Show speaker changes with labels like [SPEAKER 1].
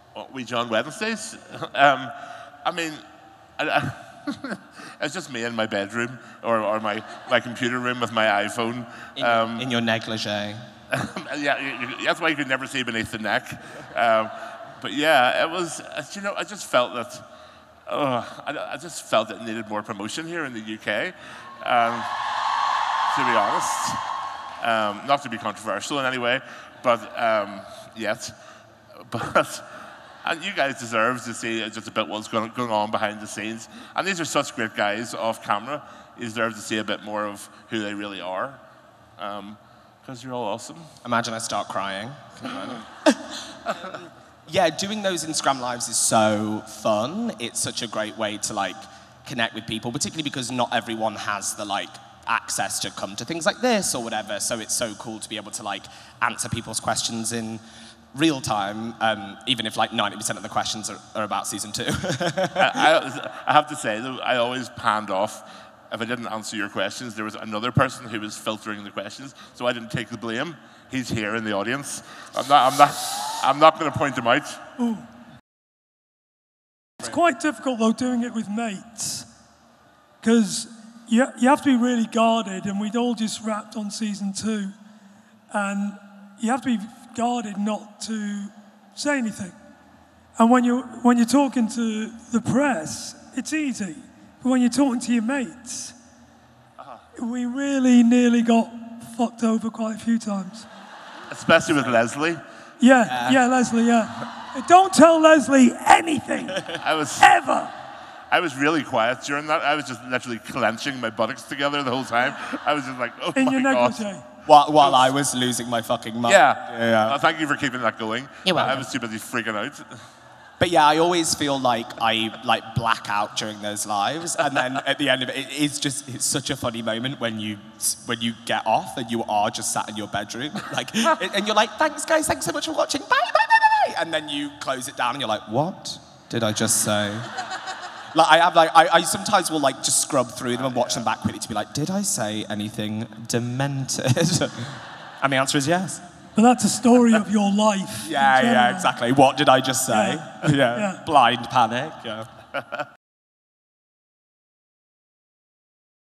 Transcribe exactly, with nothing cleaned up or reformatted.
[SPEAKER 1] We John Wednesdays. Um, I mean, I, I, it's just me in my bedroom or, or my, my computer room with my iPhone.
[SPEAKER 2] In,
[SPEAKER 1] um,
[SPEAKER 2] in your negligee.
[SPEAKER 1] Yeah, you, that's why you could never see beneath the neck. Um, but yeah, it was. You know, I just felt that. Oh, I, I just felt it needed more promotion here in the U K. Um, to be honest, um, not to be controversial in any way, but um, yet, but. And you guys deserve to see just a bit what's going, going on behind the scenes. And these are such great guys off camera. You deserve to see a bit more of who they really are. Because um, you're all awesome.
[SPEAKER 2] Imagine I start crying. um, yeah, doing those Instagram lives is so fun. It's such a great way to like connect with people, particularly because not everyone has the like access to come to things like this or whatever. So it's so cool to be able to like answer people's questions in real time, um, even if like ninety percent of the questions are, are about season two.
[SPEAKER 1] I, I, I have to say, though, I always panned off. If I didn't answer your questions, there was another person who was filtering the questions, so I didn't take the blame. He's here in the audience. I'm not, I'm not, I'm not going to point him out.
[SPEAKER 3] Ooh. It's quite difficult, though, doing it with mates, because you, you have to be really guarded, and we'd all just wrapped on season two, and you have to be guarded not to say anything. And when you're, when you're talking to the press, it's easy. But when you're talking to your mates, uh-huh. we really nearly got fucked over quite a few times.
[SPEAKER 1] Especially with Leslie.
[SPEAKER 3] Yeah, yeah, yeah Leslie, yeah. Don't tell Leslie anything,
[SPEAKER 1] I was,
[SPEAKER 3] ever.
[SPEAKER 1] I was really quiet during that. I was just literally clenching my buttocks together the whole time. I was just like, oh
[SPEAKER 3] In
[SPEAKER 1] my
[SPEAKER 3] your
[SPEAKER 1] God.
[SPEAKER 3] negligee.
[SPEAKER 2] While, while I was losing my fucking mind.
[SPEAKER 1] Yeah.
[SPEAKER 2] yeah, yeah.
[SPEAKER 1] Well, thank you for keeping that going.
[SPEAKER 2] You're welcome.
[SPEAKER 1] I was too busy freaking out.
[SPEAKER 2] But yeah, I always feel like I like black out during those lives, and then at the end of it, it is just it's such a funny moment when you when you get off and you are just sat in your bedroom, like, and you're like, thanks guys, thanks so much for watching, bye bye bye bye, bye. And then you close it down and you're like, what did I just say? Like I have like I, I sometimes will like just scrub through them and watch them back quickly to be like, did I say anything demented? And the answer is yes.
[SPEAKER 3] But that's a story of your life.
[SPEAKER 2] Yeah, yeah, exactly. What did I just say?
[SPEAKER 3] Yeah.
[SPEAKER 2] yeah.
[SPEAKER 3] yeah.
[SPEAKER 2] Blind panic. Yeah.